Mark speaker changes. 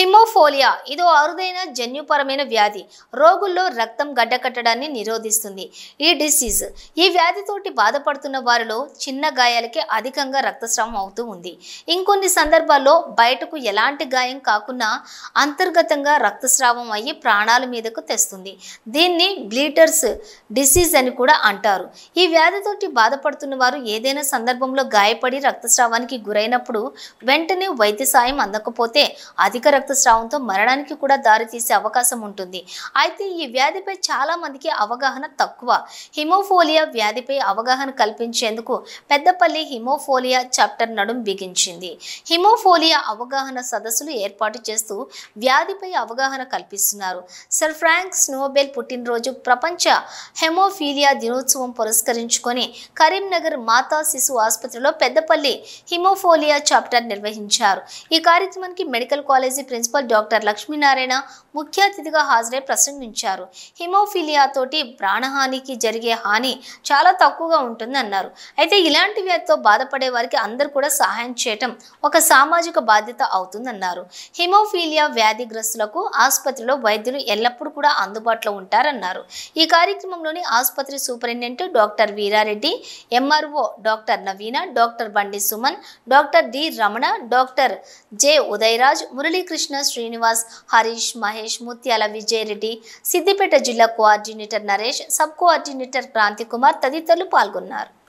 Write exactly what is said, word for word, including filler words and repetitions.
Speaker 1: Haemophilia ఇదో అరుదైన జన్యుపరమైన వ్యాధి. రోగుల్లో రక్తం గడ్డకట్టడాన్ని నిరోధిస్తుంది. ఈ డిసీజ్ ఈ వ్యాధితోటి బాధపడుతున్న వారిలో చిన్న గాయాలకే అధికంగా రక్తస్రావం అవుతూ ఉంది. ఇంకొన్ని సందర్భాల్లో బయటకు ఎలాంటి గాయం కాకుండా అంతర్గతంగా రక్తస్రావం అయ్యి ప్రాణాల మీదకు తెస్తుంది. దీన్ని బ్లీడర్స్ డిసీజ్ అని కూడా అంటారు. ఈ వ్యాధితోటి బాధపడుతున్న వారు ఏదైనా సందర్భంలో గాయపడి రక్తస్రావానికి గురైనప్పుడు వెంటనే వైద్య సాయం అందకపోతే అధిక రక్తస్రావంతో మరణానికి కూడా దారితీసే అవకాశం ఉంటుంది. అయితే ఈ వ్యాధిపై చాలా మందికి అవగాహన తక్కువ. హిమోఫోలియా వ్యాధిపై అవగాహన కల్పించేందుకు పెద్దపల్లి హిమోఫోలియా చాప్టర్ నడుం బిగించింది. హిమోఫోలియా అవగాహన సదస్సులు ఏర్పాటు చేస్తూ వ్యాధిపై అవగాహన కల్పిస్తున్నారు. సర్ ఫ్రాంక్స్ నోబెల్ పుట్టినరోజు ప్రపంచ హెమోఫీలియా దినోత్సవం పురస్కరించుకొని కరీంనగర్ మాతా శిశు ఆసుపత్రిలో పెద్దపల్లి హిమోఫోలియా చాప్టర్ నిర్వహించారు. ఈ కార్యక్రమానికి medical college principal doctor Lakshminarayana ముఖ్య అతిథిగా హాజరై ప్రసంగించారు. హిమోఫీలియా తోటి ప్రాణహానికి జరిగే హాని చాలా తక్కువగా ఉంటుందన్నారు. అయితే ఇలాంటి వ్యాధితో బాధపడే వారికి అందరూ కూడా సహాయం చేయటం ఒక సామాజిక బాధ్యత అవుతుందన్నారు. హిమోఫీలియా వ్యాధిగ్రస్తులకు ఆసుపత్రిలో వైద్యులు ఎల్లప్పుడూ కూడా అందుబాటులో ఉంటారన్నారు. ఈ కార్యక్రమంలోని ఆసుపత్రి superintendent doctor Veerareddy, MRO doctor Naveena, doctor Bandi Suman, doctor D Ramana, doctor J Udayaraj, Muralikrishna, Srinivas, Harish, Mahesh, Mutyala Vijay Reddy, Siddipet జిల్లా coordinator Naresh, sub coordinator Kranthi Kumar తదితరులు పాల్గొన్నారు.